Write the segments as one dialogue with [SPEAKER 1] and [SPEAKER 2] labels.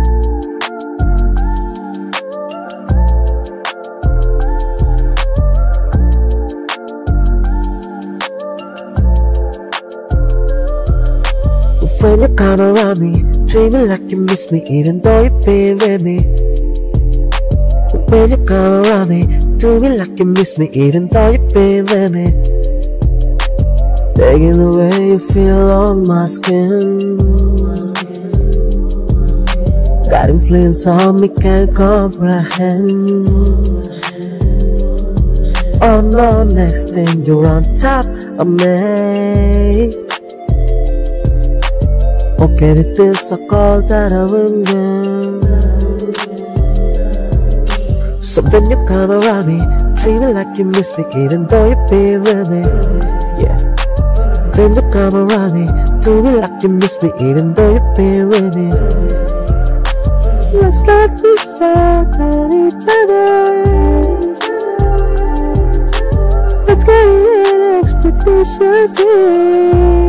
[SPEAKER 1] When you come around me, dreaming like you miss me, even though you've been with me. When you come around me, do me like you miss me, even though you've been with me. Taking the way you feel on my skin, got influence on me, can't comprehend. Oh no, next thing you're on top of me. Okay, it is a call that I will win. So when you come around me, dreaming like you miss me, even though you've been with me. Yeah. When you come around me, do me like you miss me, even though you've been with me. Let's not be sad at each other. Let's get it expeditiously.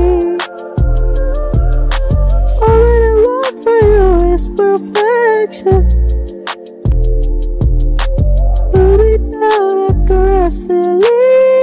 [SPEAKER 1] Perfection. Put it down aggressively.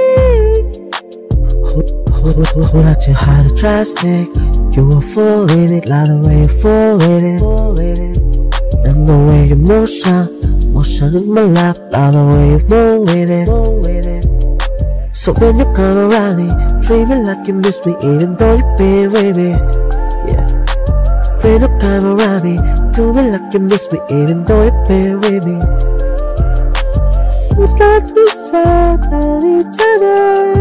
[SPEAKER 1] Hold out your heart drastic. You were full in it, like the way you full in it. And the way you motion in my lap, like the way you move with it. So when you come around me, dreaming like you miss me, even though you've been with me. Yeah. When you come around me, do me like you miss me, even though you've been with me. It's like we sad at each other.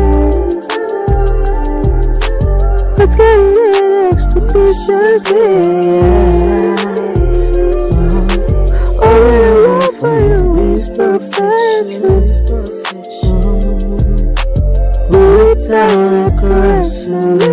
[SPEAKER 1] Let's get it expeditiously. All that I want for you is perfection. Put it down aggressively.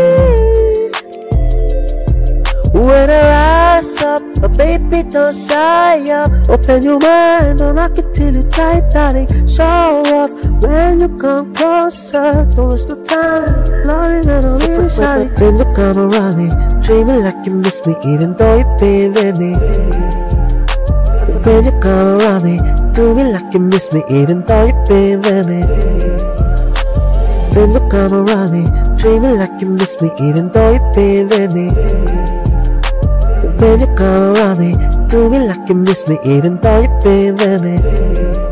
[SPEAKER 1] When I rise up, but baby don't shy up. Open your mind, don't knock it till you try it, darling. Show up when you come closer. Don't waste no time, loving I don't really shy. When you come around me, dreaming like you miss me, even though you've been with me. When you come around me, do me like you miss me, even though you've been with me. When you come around me, dreaming like you miss me, even though you've been with me. When you come around me, do me like you miss me, even though you've been with me.